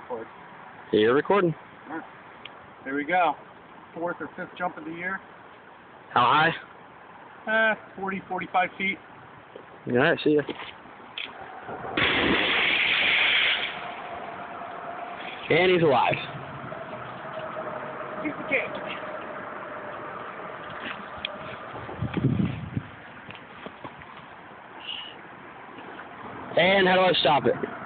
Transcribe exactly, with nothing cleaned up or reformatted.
record. You're recording. All right. There we go. Fourth or fifth jump of the year. How high? Uh, forty, forty-five feet. All right, see ya. And he's alive. Piece of cake. And how do I stop it?